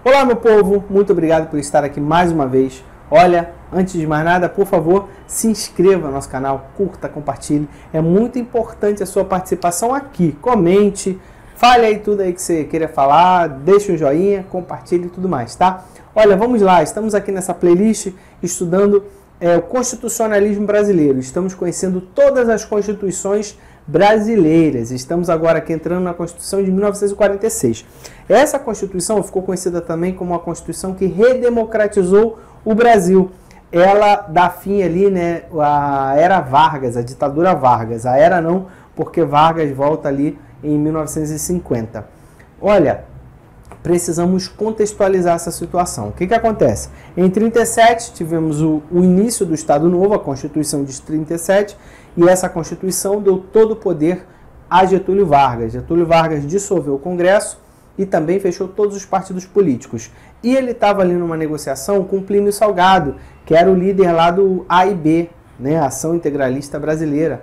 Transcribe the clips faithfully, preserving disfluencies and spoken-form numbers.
Olá, meu povo, muito obrigado por estar aqui mais uma vez. Olha, antes de mais nada, por favor, se inscreva no nosso canal, curta, compartilhe. É muito importante a sua participação aqui. Comente, fale aí tudo aí que você queira falar, deixe um joinha, compartilhe e tudo mais, tá? Olha, vamos lá, estamos aqui nessa playlist estudando é, o constitucionalismo brasileiro. Estamos conhecendo todas as constituições brasileiras. Estamos agora aqui entrando na Constituição de mil novecentos e quarenta e seis. Essa Constituição ficou conhecida também como a Constituição que redemocratizou o Brasil. Ela dá fim ali, né, a era Vargas, a ditadura Vargas. A era não, porque Vargas volta ali em mil novecentos e cinquenta. Olha, precisamos contextualizar essa situação. O que que acontece? Em trinta e sete tivemos o, o início do Estado Novo, a Constituição de trinta e sete, e essa Constituição deu todo o poder a Getúlio Vargas. Getúlio Vargas dissolveu o Congresso e também fechou todos os partidos políticos. E ele estava ali numa negociação com Plínio Salgado, que era o líder lá do A I B, né, Ação Integralista Brasileira.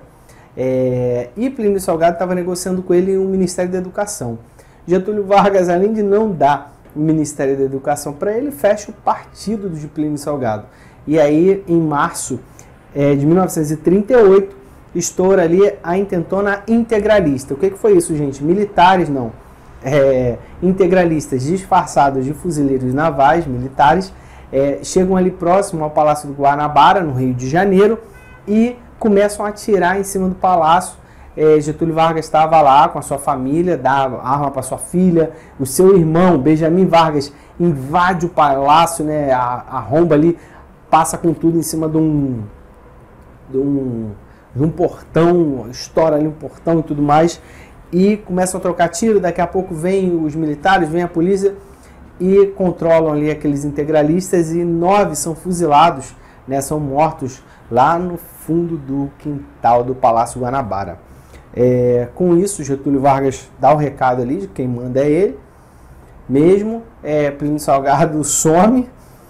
É, e Plínio Salgado estava negociando com ele o Ministério da Educação. Getúlio Vargas, além de não dar o Ministério da Educação para ele, fecha o partido de Plínio Salgado. E aí, em março é, de mil novecentos e trinta e oito, estoura ali a intentona integralista. O que, que foi isso, gente? Militares, não. É, integralistas disfarçados de fuzileiros navais, militares, é, chegam ali próximo ao Palácio do Guanabara, no Rio de Janeiro, e começam a atirar em cima do palácio. É, Getúlio Vargas estava lá com a sua família, dá arma para sua filha, o seu irmão, Benjamin Vargas, invade o palácio, né, arromba ali, passa com tudo em cima de um, de um, de um portão, estoura ali um portão e tudo mais, e começam a trocar tiro. Daqui a pouco vem os militares, vem a polícia e controlam ali aqueles integralistas, e nove são fuzilados, né, são mortos lá no fundo do quintal do Palácio Guanabara. É, com isso, Getúlio Vargas dá o recado ali de quem manda é ele mesmo. é, Plínio Salgado some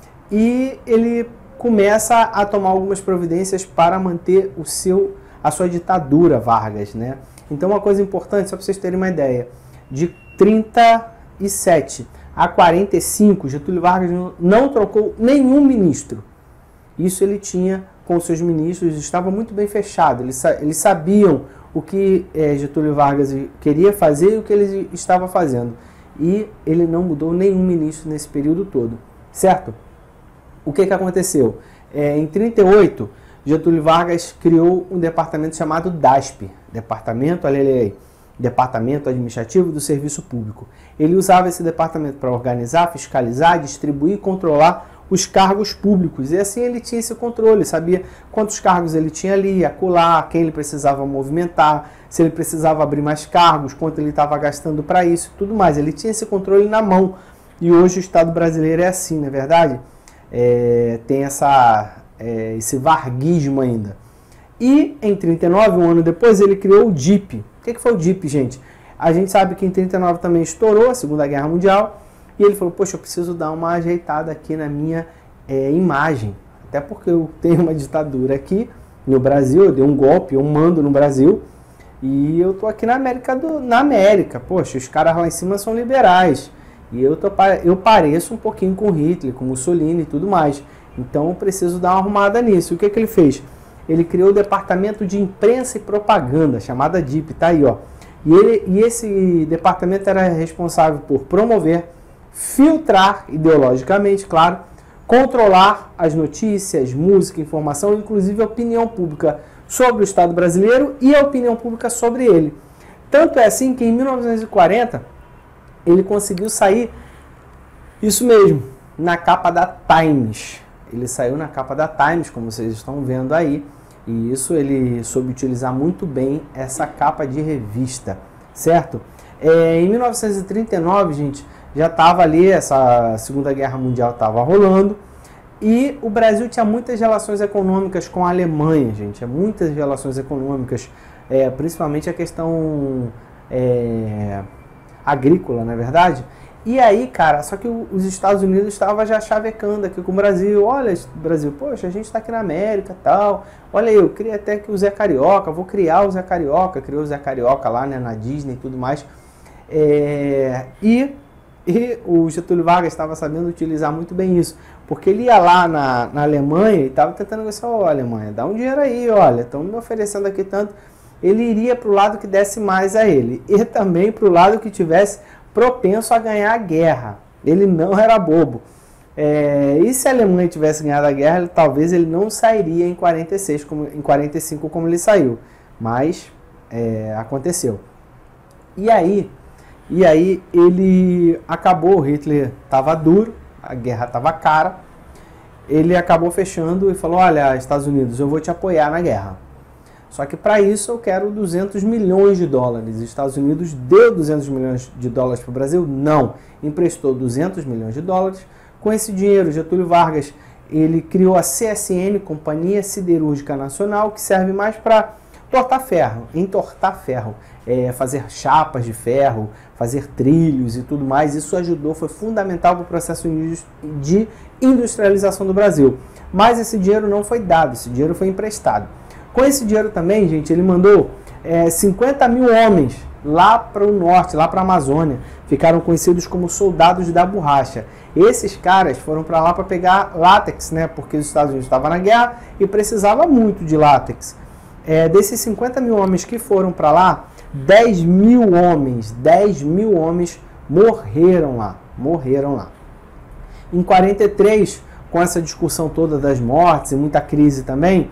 e ele começa a tomar algumas providências para manter o seu, a sua ditadura, Vargas, né? Então, uma coisa importante, só para vocês terem uma ideia, de trinta e sete a quarenta e cinco, Getúlio Vargas não trocou nenhum ministro. Isso ele tinha com seus ministros, estava muito bem fechado. Eles, eles sabiam o que é, Getúlio Vargas queria fazer e o que ele estava fazendo. E ele não mudou nenhum ministro nesse período todo, certo? O que, que aconteceu? É, em trinta e oito, Getúlio Vargas criou um departamento chamado DASP, Departamento, olha aí, Departamento Administrativo do Serviço Público. Ele usava esse departamento para organizar, fiscalizar, distribuir e controlar os cargos públicos, e assim ele tinha esse controle, sabia quantos cargos ele tinha ali, acolá, quem ele precisava movimentar, se ele precisava abrir mais cargos, quanto ele estava gastando para isso, tudo mais. Ele tinha esse controle na mão, e hoje o Estado brasileiro é assim, não é verdade? É, tem essa, é, esse varguismo ainda. E em trinta e nove, um ano depois, ele criou o D I P. O que, que foi o D I P, gente? A gente sabe que em trinta e nove também estourou a Segunda Guerra Mundial, e ele falou, poxa, eu preciso dar uma ajeitada aqui na minha é, imagem. Até porque eu tenho uma ditadura aqui no Brasil, eu dei um golpe, eu mando no Brasil, e eu tô aqui na América, do, na América. Poxa, os caras lá em cima são liberais. E eu, tô, eu pareço um pouquinho com Hitler, com Mussolini e tudo mais. Então eu preciso dar uma arrumada nisso. E o que, que ele fez? Ele criou o Departamento de Imprensa e Propaganda, chamada D I P, tá aí, ó. E, ele, e esse departamento era responsável por promover, filtrar ideologicamente, claro, controlar as notícias, música, informação, inclusive a opinião pública sobre o Estado brasileiro e a opinião pública sobre ele. Tanto é assim que em mil novecentos e quarenta ele conseguiu sair, isso mesmo, na capa da Times. Ele saiu na capa da Times, como vocês estão vendo aí, e isso ele soube utilizar muito bem essa capa de revista, certo? É, em mil novecentos e trinta e nove, gente, já estava ali, essa Segunda Guerra Mundial estava rolando, e o Brasil tinha muitas relações econômicas com a Alemanha, gente, muitas relações econômicas, é, principalmente a questão é, agrícola, não é verdade? E aí, cara, só que os Estados Unidos estavam já chavecando aqui com o Brasil. Olha, Brasil, poxa, a gente está aqui na América e tal. Olha aí, eu queria até que o Zé Carioca, vou criar o Zé Carioca, criou o Zé Carioca lá, né, na Disney e tudo mais. É, e E o Getúlio Vargas estava sabendo utilizar muito bem isso, porque ele ia lá na, na Alemanha e estava tentando negociar, ó, Alemanha, dá um dinheiro aí, olha, estão me oferecendo aqui tanto. Ele iria para o lado que desse mais a ele, e também para o lado que tivesse propenso a ganhar a guerra. Ele não era bobo. É, e se a Alemanha tivesse ganhado a guerra, ele, talvez ele não sairia em quarenta e seis, como, em quarenta e cinco como ele saiu. Mas é, aconteceu. E aí... E aí ele acabou, o Hitler estava duro, a guerra estava cara, ele acabou fechando e falou, olha, Estados Unidos, eu vou te apoiar na guerra. Só que para isso eu quero duzentos milhões de dólares. Os Estados Unidos deu duzentos milhões de dólares para o Brasil? Não. Emprestou duzentos milhões de dólares. Com esse dinheiro, Getúlio Vargas, ele criou a C S N, Companhia Siderúrgica Nacional, que serve mais para tortar ferro, entortar ferro. É, fazer chapas de ferro, fazer trilhos e tudo mais. Isso ajudou, foi fundamental para o processo de industrialização do Brasil. Mas esse dinheiro não foi dado, esse dinheiro foi emprestado. Com esse dinheiro também, gente, ele mandou é, cinquenta mil homens lá para o norte, lá para a Amazônia. Ficaram conhecidos como soldados da borracha. Esses caras foram para lá para pegar látex, né? Porque os Estados Unidos estavam na guerra e precisava muito de látex. É, desses cinquenta mil homens que foram para lá, dez mil homens, dez mil homens morreram lá, morreram lá. Em quarenta e três, com essa discussão toda das mortes e muita crise também,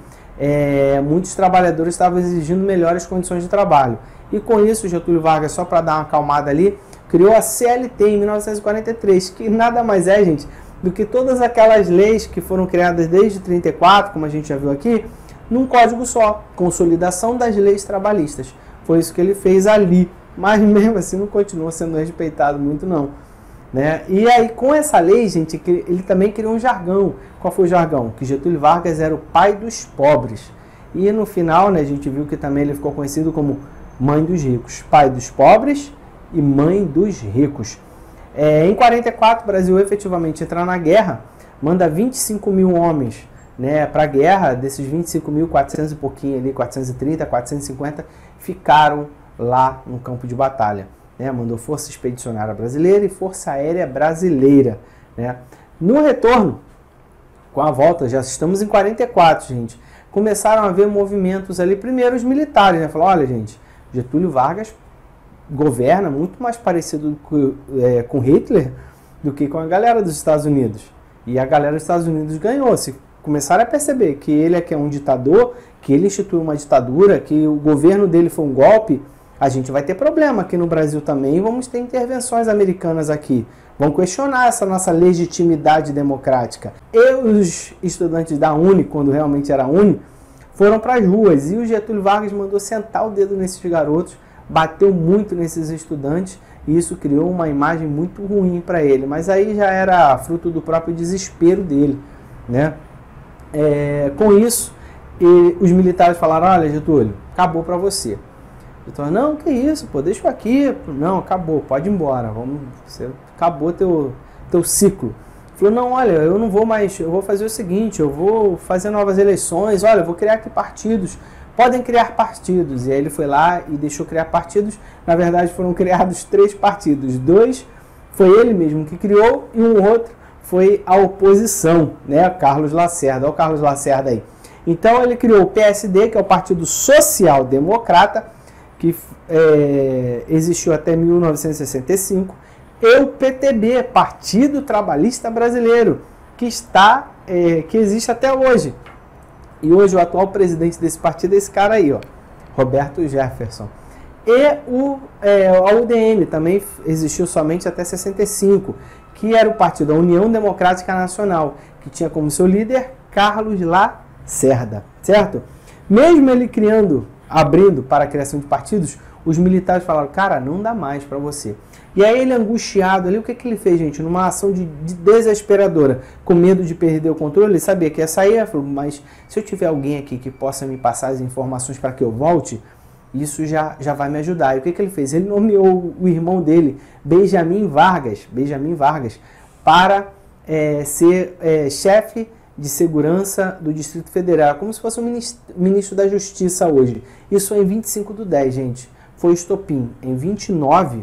é, muitos trabalhadores estavam exigindo melhores condições de trabalho. E com isso, Getúlio Vargas, só para dar uma acalmada ali, criou a C L T em mil novecentos e quarenta e três, que nada mais é, gente, do que todas aquelas leis que foram criadas desde trinta e quatro, como a gente já viu aqui, num código só, consolidação das leis trabalhistas. Foi isso que ele fez ali, mas mesmo assim não continua sendo respeitado muito não. Né? E aí com essa lei, gente, ele também criou um jargão. Qual foi o jargão? Que Getúlio Vargas era o pai dos pobres. E no final, né, a gente viu que também ele ficou conhecido como mãe dos ricos. Pai dos pobres e mãe dos ricos. É, em quarenta e quatro, o Brasil efetivamente entra na guerra, manda vinte e cinco mil homens, né, para a guerra. Desses vinte e cinco mil, quatrocentos e pouquinho ali, quatrocentos e trinta, quatrocentos e cinquenta, ficaram lá no campo de batalha. Né? Mandou Força Expedicionária Brasileira e Força Aérea Brasileira. Né? No retorno, com a volta, já estamos em quarenta e quatro, gente, começaram a haver movimentos ali, primeiro os militares, né? Falaram, olha, gente, Getúlio Vargas governa muito mais parecido com, é, com Hitler do que com a galera dos Estados Unidos. E a galera dos Estados Unidos ganhou. Se começaram a perceber que ele é que é um ditador, que ele instituiu uma ditadura, que o governo dele foi um golpe, a gente vai ter problema aqui no Brasil também e vamos ter intervenções americanas aqui. Vão questionar essa nossa legitimidade democrática. E os estudantes da Uni, quando realmente era Uni, foram para as ruas. E o Getúlio Vargas mandou sentar o dedo nesses garotos, bateu muito nesses estudantes, e isso criou uma imagem muito ruim para ele. Mas aí já era fruto do próprio desespero dele. Né? É, com isso, e os militares falaram, olha, Getúlio, acabou para você. Então, não, que isso, pô, deixa eu aqui. Não, acabou, pode ir embora. Vamos, você acabou teu, teu ciclo. Falou, não, olha, eu não vou mais, eu vou fazer o seguinte, eu vou fazer novas eleições, olha, eu vou criar aqui partidos. Podem criar partidos. E aí ele foi lá e deixou criar partidos. Na verdade, foram criados três partidos. Dois foi ele mesmo que criou e um outro foi a oposição, né? Carlos Lacerda. Olha o Carlos Lacerda aí. Então ele criou o P S D, que é o Partido Social Democrata, que é, existiu até mil novecentos e sessenta e cinco, e o P T B, Partido Trabalhista Brasileiro, que, está, é, que existe até hoje. E hoje o atual presidente desse partido é esse cara aí, ó, Roberto Jefferson. E o, é, a U D N também existiu somente até sessenta e cinco, que era o partido da União Democrática Nacional, que tinha como seu líder Carlos Lacerda, certo? Mesmo ele criando, abrindo para a criação de partidos, os militares falaram, cara, não dá mais para você. E aí ele, angustiado ali, o que, que ele fez, gente? Numa ação de, de desesperadora, com medo de perder o controle, ele sabia que ia sair, ele falou, mas se eu tiver alguém aqui que possa me passar as informações para que eu volte, isso já, já vai me ajudar. E o que, que ele fez? Ele nomeou o irmão dele, Benjamin Vargas, Benjamin Vargas, para é, ser é, chefe de segurança do Distrito Federal, como se fosse o ministro, ministro da Justiça hoje. Isso em vinte e cinco do dez, gente. Foi estopim. Em vinte e nove, foi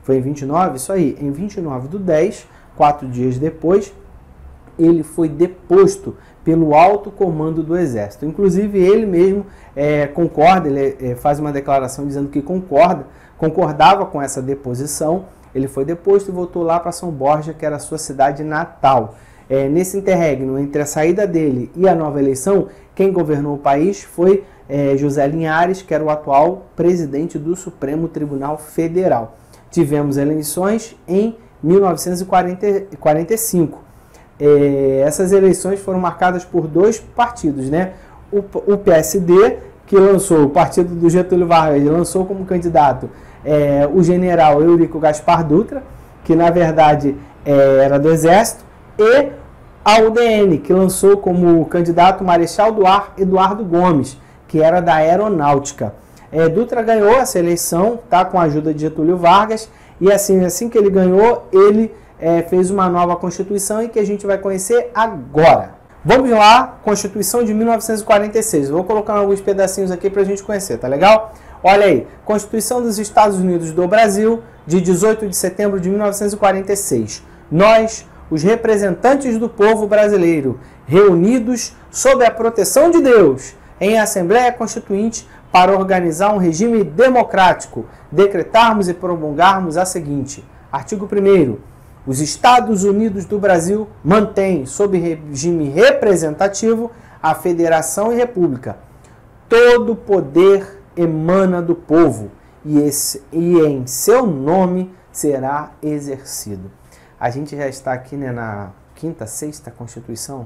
Foi em vinte e nove? Isso aí, em vinte e nove do dez, quatro dias depois, ele foi deposto pelo alto comando do Exército. Inclusive, ele mesmo é, concorda, ele é, faz uma declaração dizendo que concorda, concordava com essa deposição. Ele foi deposto e voltou lá para São Borja, que era a sua cidade natal. É, nesse interregno, entre a saída dele e a nova eleição, quem governou o país foi é, José Linhares, que era o atual presidente do Supremo Tribunal Federal. Tivemos eleições em mil novecentos e quarenta e cinco. É, essas eleições foram marcadas por dois partidos, né? O, o P S D, que lançou, o partido do Getúlio Vargas, lançou como candidato é, o general Eurico Gaspar Dutra, que na verdade é, era do Exército, e a U D N, que lançou como candidato o Marechal do Ar Eduardo Gomes, que era da Aeronáutica. É, Dutra ganhou essa eleição, tá, com a ajuda de Getúlio Vargas, e assim, assim que ele ganhou, ele É, fez uma nova Constituição e que a gente vai conhecer agora. Vamos lá, Constituição de mil novecentos e quarenta e seis. Vou colocar alguns pedacinhos aqui para a gente conhecer, tá legal? Olha aí, Constituição dos Estados Unidos do Brasil, de dezoito de setembro de mil novecentos e quarenta e seis. Nós, os representantes do povo brasileiro, reunidos sob a proteção de Deus, em Assembleia Constituinte, para organizar um regime democrático, decretarmos e promulgarmos a seguinte. Artigo primeiro. Os Estados Unidos do Brasil mantêm, sob regime representativo, a Federação e República. Todo poder emana do povo e, esse, e em seu nome será exercido. A gente já está aqui, né, na quinta, sexta Constituição.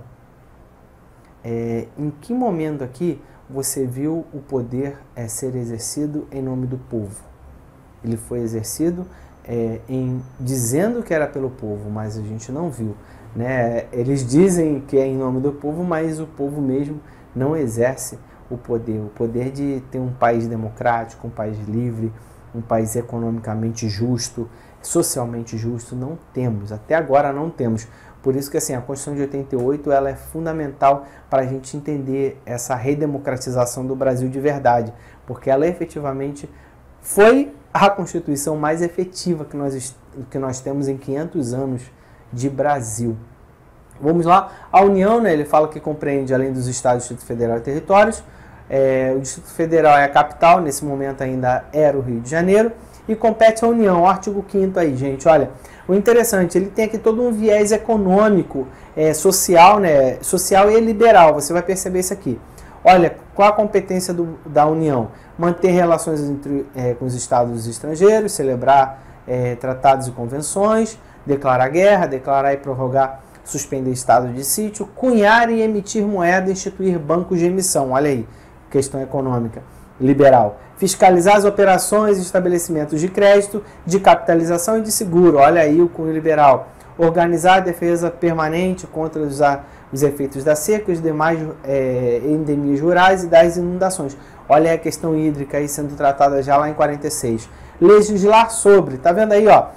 É, em que momento aqui você viu o poder é, ser exercido em nome do povo? Ele foi exercido É, em, dizendo que era pelo povo, mas a gente não viu, né? Eles dizem que é em nome do povo, mas o povo mesmo não exerce o poder, o poder de ter um país democrático, um país livre, um país economicamente justo, socialmente justo. Não temos, até agora não temos. Por isso que assim, a Constituição de oitenta e oito ela é fundamental para a gente entender essa redemocratização do Brasil de verdade, porque ela efetivamente foi a Constituição mais efetiva que nós, que nós temos em quinhentos anos de Brasil. Vamos lá, a União, né, ele fala que compreende, além dos Estados, Distrito Federal e territórios, é, o Distrito Federal é a capital, nesse momento ainda era o Rio de Janeiro, e compete à União, o artigo quinto aí, gente, olha, o interessante, ele tem aqui todo um viés econômico, é, social, né, social e liberal, você vai perceber isso aqui. Olha, qual a competência do, da União? Manter relações entre, é, com os estados estrangeiros, celebrar é, tratados e convenções, declarar guerra, declarar e prorrogar, suspender estado de sítio, cunhar e emitir moeda, instituir bancos de emissão. Olha aí, questão econômica, liberal. Fiscalizar as operações e estabelecimentos de crédito, de capitalização e de seguro. Olha aí o cunho liberal. Organizar a defesa permanente contra os, os efeitos da seca e as demais é, endemias rurais e das inundações. Olha aí a questão hídrica aí sendo tratada já lá em quarenta e seis. Legislar sobre, tá vendo aí, ó,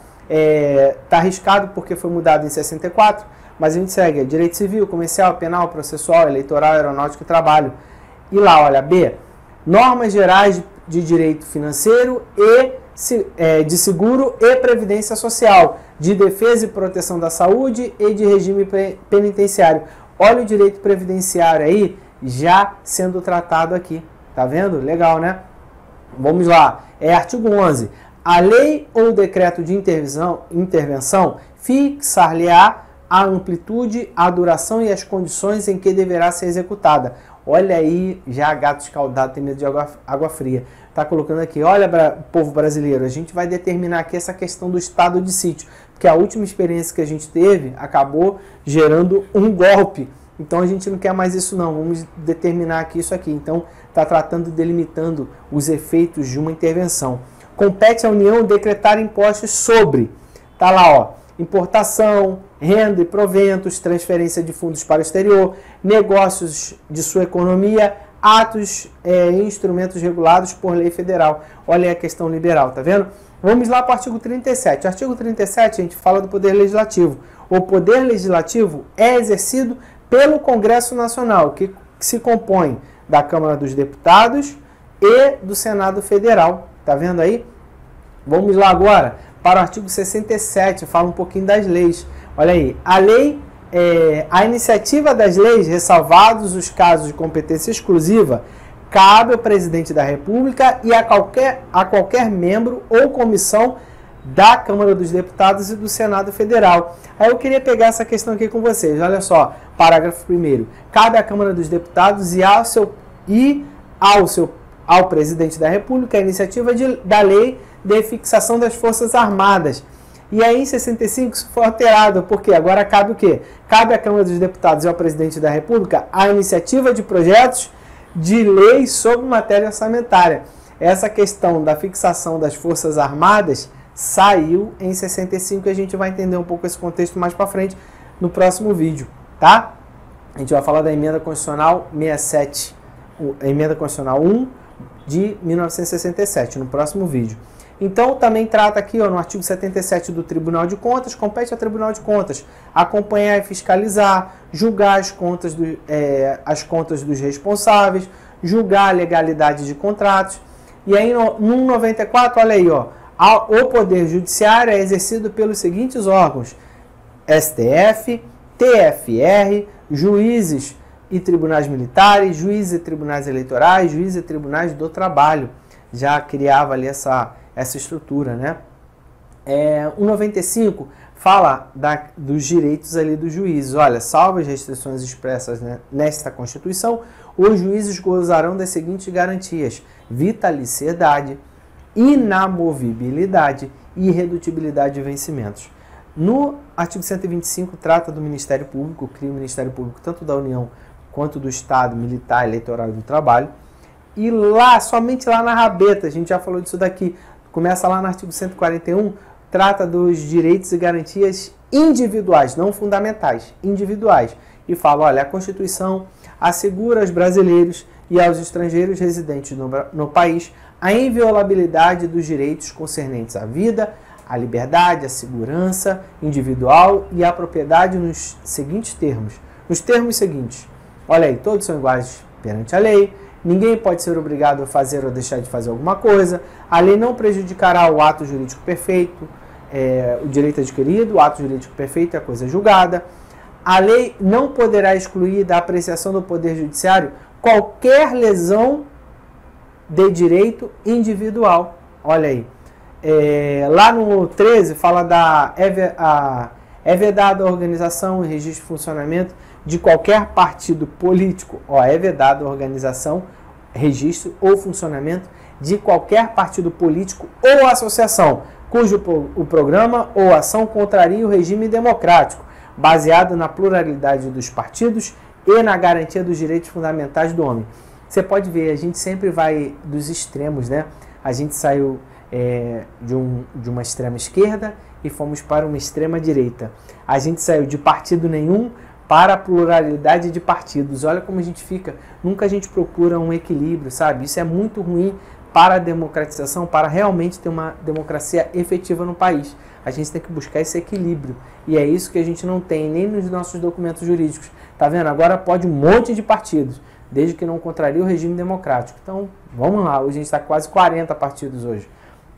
é, tá arriscado porque foi mudado em sessenta e quatro, mas a gente segue, direito civil, comercial, penal, processual, eleitoral, aeronáutico e trabalho. E lá, olha, B, normas gerais de direito financeiro e é, de seguro e previdência social, de defesa e proteção da saúde e de regime penitenciário. Olha o direito previdenciário aí já sendo tratado aqui. Tá vendo? Legal, né? Vamos lá. É artigo onze. A lei ou decreto de intervenção, intervenção fixar-lhe-á a amplitude, a duração e as condições em que deverá ser executada. Olha aí, já gato escaldado tem medo de água, água fria. Tá colocando aqui, olha, povo brasileiro, a gente vai determinar aqui essa questão do estado de sítio, porque a última experiência que a gente teve acabou gerando um golpe. Então a gente não quer mais isso não, vamos determinar aqui isso aqui. Então está tratando, delimitando os efeitos de uma intervenção. Compete à União decretar impostos sobre, tá lá, ó, importação, renda e proventos, transferência de fundos para o exterior, negócios de sua economia, atos é, e instrumentos regulados por lei federal. Olha aí a questão liberal, tá vendo? Vamos lá para o artigo trinta e sete. O artigo trinta e sete a gente fala do poder legislativo. O poder legislativo é exercido pelo Congresso Nacional, que se compõe da Câmara dos Deputados e do Senado Federal. Tá vendo aí? Vamos lá agora. para o artigo sessenta e sete, fala um pouquinho das leis. Olha aí, a lei, é, a iniciativa das leis, ressalvados os casos de competência exclusiva, cabe ao presidente da República e a qualquer, a qualquer membro ou comissão da Câmara dos Deputados e do Senado Federal. Aí eu queria pegar essa questão aqui com vocês. Olha só, parágrafo primeiro. Cabe à Câmara dos Deputados e ao seu, e ao, seu, ao presidente da República a iniciativa de, da lei de fixação das Forças Armadas. E aí em sessenta e cinco isso foi alterado, porque agora cabe o quê? Cabe à Câmara dos Deputados e ao presidente da República a iniciativa de projetos de lei sobre matéria orçamentária. Essa questão da fixação das Forças Armadas saiu em sessenta e cinco e a gente vai entender um pouco esse contexto mais para frente no próximo vídeo, tá? A gente vai falar da emenda constitucional sessenta e sete, a emenda constitucional um de mil novecentos e sessenta e sete, no próximo vídeo. Então também trata aqui, ó, no artigo setenta e sete do Tribunal de Contas, compete ao Tribunal de Contas acompanhar e fiscalizar, julgar as contas, do, é, as contas dos responsáveis, julgar a legalidade de contratos. E aí no, no noventa e quatro, olha aí, ó, o Poder Judiciário é exercido pelos seguintes órgãos: S T F, T F R, juízes e tribunais militares, juízes e tribunais eleitorais, juízes e tribunais do trabalho. Já criava ali essa, essa estrutura, né? É, o noventa e cinco fala da, dos direitos ali dos juízes. Olha, salvo as restrições expressas, né, nesta Constituição, os juízes gozarão das seguintes garantias: vitaliciedade, inamovibilidade e irredutibilidade de vencimentos. No artigo cento e vinte e cinco trata do Ministério Público, cria o Ministério Público tanto da União quanto do Estado, Militar, Eleitoral e do Trabalho. E lá, somente lá na rabeta, a gente já falou disso daqui, começa lá no artigo cento e quarenta e um, trata dos direitos e garantias individuais, não fundamentais, individuais. E fala, olha, a Constituição assegura aos brasileiros e aos estrangeiros residentes no, no país a inviolabilidade dos direitos concernentes à vida, à liberdade, à segurança individual e à propriedade nos seguintes termos. Nos termos seguintes, olha aí, todos são iguais perante a lei, ninguém pode ser obrigado a fazer ou deixar de fazer alguma coisa, a lei não prejudicará o ato jurídico perfeito, é, o direito adquirido, o ato jurídico perfeito é a coisa julgada, a lei não poderá excluir da apreciação do Poder Judiciário qualquer lesão de direito individual. Olha aí. É, lá no treze fala da é, a, é vedada a organização e registro de funcionamento de qualquer partido político. Ó, é vedada a organização, registro ou funcionamento de qualquer partido político ou associação cujo o programa ou ação contraria o regime democrático, baseado na pluralidade dos partidos e na garantia dos direitos fundamentais do homem. Você pode ver, a gente sempre vai dos extremos, né? A gente saiu é, de, um, de uma extrema esquerda e fomos para uma extrema direita. A gente saiu de partido nenhum para a pluralidade de partidos. Olha como a gente fica. Nunca a gente procura um equilíbrio, sabe? Isso é muito ruim para a democratização, para realmente ter uma democracia efetiva no país. A gente tem que buscar esse equilíbrio. E é isso que a gente não tem nem nos nossos documentos jurídicos. Tá vendo? Agora pode um monte de partidos, desde que não contrarie o regime democrático. Então, vamos lá. Hoje a gente está quase quarenta partidos hoje.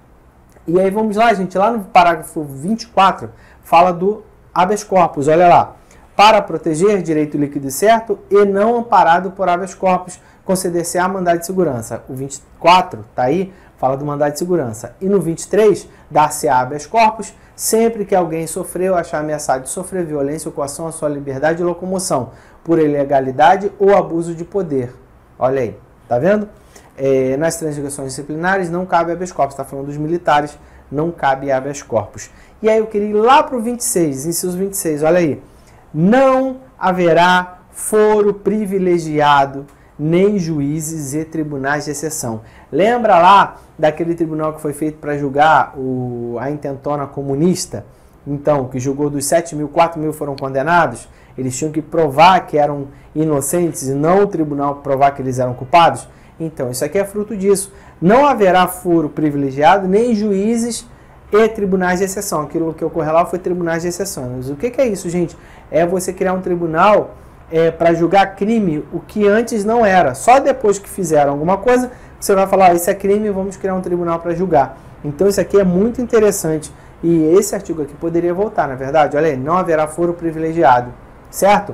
E aí vamos lá, gente. Lá no parágrafo vinte e quatro, fala do habeas corpus. Olha lá. Para proteger direito líquido e certo e não amparado por habeas corpus, conceder-se-á mandado de segurança. O vinte e quatro, tá aí, fala do mandado de segurança. E no vinte e três, dar-se-á habeas corpus sempre que alguém sofreu ou achar ameaçado de sofrer violência ou coação à sua liberdade de locomoção, por ilegalidade ou abuso de poder. Olha aí, tá vendo? É, nas transgressões disciplinares não cabe habeas corpus. Está falando dos militares, não cabe habeas corpus. E aí eu queria ir lá para o vinte e seis, inciso vinte e seis, olha aí. Não haverá foro privilegiado, nem juízes e tribunais de exceção. Lembra lá daquele tribunal que foi feito para julgar o, a intentona comunista? Então, que julgou dos sete mil, quatro mil foram condenados? Eles tinham que provar que eram inocentes e não o tribunal provar que eles eram culpados? Então, isso aqui é fruto disso. Não haverá foro privilegiado, nem juízes e tribunais de exceção. Aquilo que ocorreu lá foi tribunais de exceção. Mas o que, que é isso, gente? É você criar um tribunal é, para julgar crime, o que antes não era. Só depois que fizeram alguma coisa, você vai falar, ah, isso é crime, vamos criar um tribunal para julgar. Então isso aqui é muito interessante. E esse artigo aqui poderia voltar, na verdade. Olha aí, não haverá foro privilegiado, certo?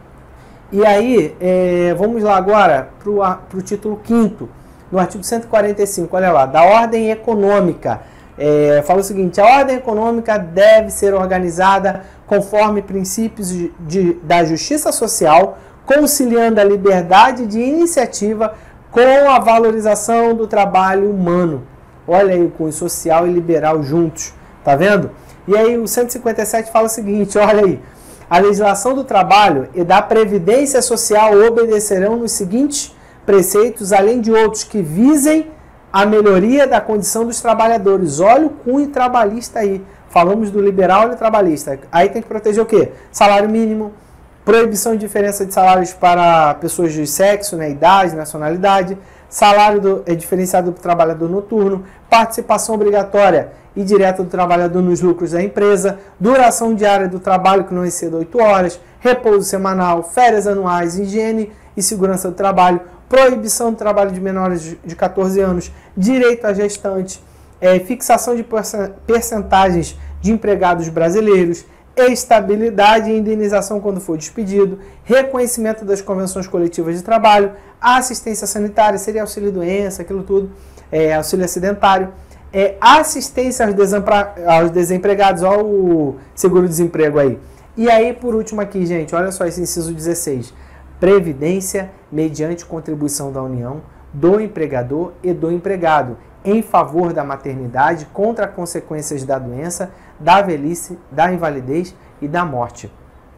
E aí, é, vamos lá agora para o título quinto, no artigo cento e quarenta e cinco, olha lá, da ordem econômica. É, fala o seguinte: a ordem econômica deve ser organizada conforme princípios de, de, da justiça social, conciliando a liberdade de iniciativa com a valorização do trabalho humano. Olha aí, com o social e liberal juntos, tá vendo? E aí o cento e cinquenta e sete fala o seguinte, olha aí, a legislação do trabalho e da previdência social obedecerão nos seguintes preceitos, além de outros que visem a melhoria da condição dos trabalhadores. Olha o cunho trabalhista aí. Falamos do liberal e do trabalhista. Aí tem que proteger o quê? Salário mínimo, proibição de diferença de salários para pessoas de sexo, né, idade, nacionalidade, salário do, é diferenciado do trabalhador noturno, participação obrigatória e direta do trabalhador nos lucros da empresa, duração diária do trabalho que não exceda oito horas, repouso semanal, férias anuais, higiene e segurança do trabalho, proibição do trabalho de menores de catorze anos, direito à gestante, é, fixação de percentagens de empregados brasileiros, estabilidade e indenização quando for despedido, reconhecimento das convenções coletivas de trabalho, assistência sanitária, seria auxílio-doença, aquilo tudo, é, auxílio acidentário, é, assistência aos, aos desempregados, olha o seguro-desemprego aí. E aí, por último aqui, gente, olha só esse inciso dezesseis, previdência mediante contribuição da União, do empregador e do empregado, em favor da maternidade, contra as consequências da doença, da velhice, da invalidez e da morte.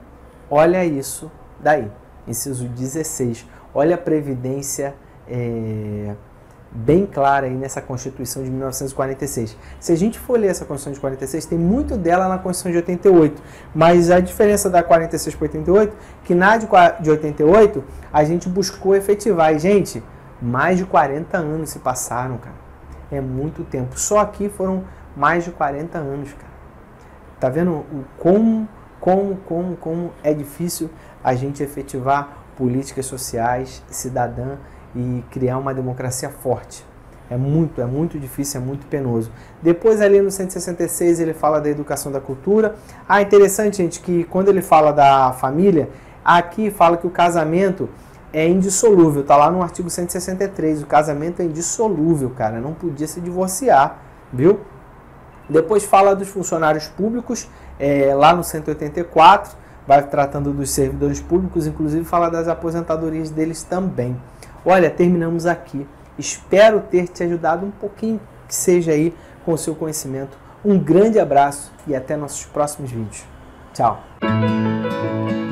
Olha isso daí, inciso dezesseis. Olha a previdência é, bem clara aí nessa Constituição de mil novecentos e quarenta e seis. Se a gente for ler essa Constituição de quarenta e seis, tem muito dela na Constituição de oitenta e oito, mas a diferença da quarenta e seis para oitenta e oito, que na de oitenta e oito a gente buscou efetivar. E, gente, mais de quarenta anos se passaram, cara. É muito tempo. Só aqui foram mais de quarenta anos, cara. Tá vendo o como, como, como, como é difícil a gente efetivar políticas sociais, cidadã e criar uma democracia forte. É muito, é muito difícil, é muito penoso. Depois ali no cento e sessenta e seis ele fala da educação da cultura. Ah, interessante, gente, que quando ele fala da família, aqui fala que o casamento é indissolúvel, tá lá no artigo cento e sessenta e três, o casamento é indissolúvel, cara, não podia se divorciar, viu? Depois fala dos funcionários públicos, é, lá no cento e oitenta e quatro, vai tratando dos servidores públicos, inclusive fala das aposentadorias deles também. Olha, terminamos aqui, espero ter te ajudado um pouquinho, que seja aí com o seu conhecimento. Um grande abraço e até nossos próximos vídeos. Tchau!